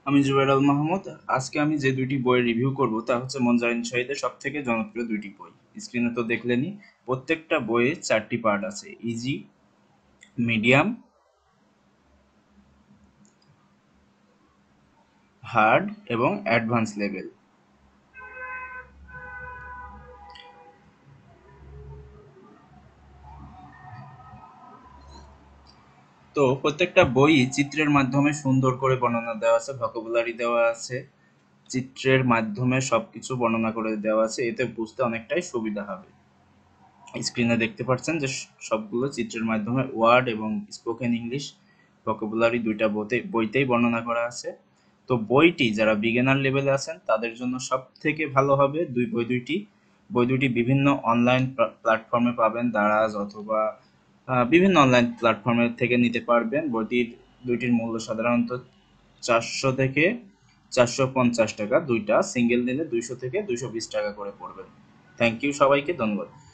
আমি জুবাইর আল মাহমুদ। আজকে আমি যে দুইটি বইয়ের রিভিউ করব তা হচ্ছে মনজারিন শাহিদের সব থেকে জনপ্রিয় দুইটি বই। স্ক্রিনে তো দেখলেনি। প্রত্যেকটা বইয়ে 4টি পার্ট আছে: ইজি, মিডিয়াম, হার্ড এবং অ্যাডভান্স লেভেল। তো প্রত্যেকটা বই চিত্রের মাধ্যমে সুন্দর করে বর্ণনা দেওয়া আছে, ভোকাবুলারি দেওয়া আছে, চিত্রের মাধ্যমে সবকিছু বর্ণনা করে দেওয়া আছে, এতে বুঝতে অনেকটাই সুবিধা হবে। স্ক্রিনে দেখতে পাচ্ছেন যে সবগুলো চিত্রের মাধ্যমে ওয়ার্ড এবং স্পোকেন ইংলিশ ভোকাবুলারি দুইটা বইতেই বর্ণনা করা আছে। তো বইটি যারা বিগিনার লেভেলে আছেন তাদের জন্য সব থেকে ভালো হবে বই দুটি বিভিন্ন অনলাইন প্ল্যাটফর্মে পাবেন, দারাজ অথবা বিভিন্ন অনলাইন প্ল্যাটফর্মের থেকে নিতে পারবেন। দুইটির মূল্য সাধারণত 400 থেকে 450 টাকা, দুইটা সিঙ্গেল নিলে 200 থেকে 220 টাকা করে পড়বে। থ্যাংক ইউ, সবাইকে ধন্যবাদ।